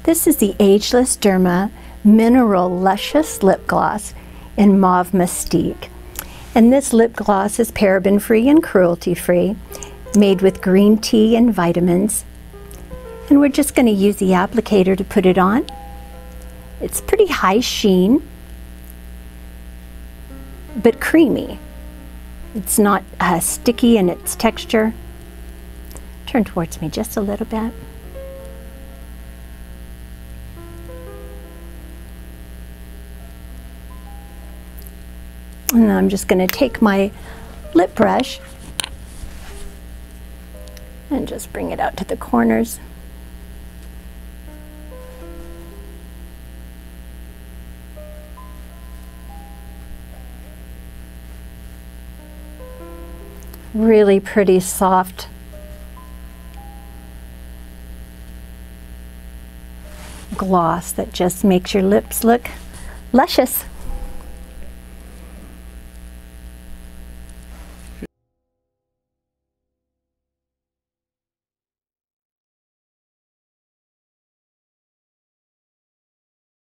This is the Ageless Derma Mineral Luscious Lip Gloss in Mauve Mystique. And this lip gloss is paraben-free and cruelty-free, made with green tea and vitamins. And we're just going to use the applicator to put it on. It's pretty high sheen, but creamy. It's not sticky in its texture. Turn towards me just a little bit. And I'm just going to take my lip brush and just bring it out to the corners. Really pretty soft gloss that just makes your lips look luscious.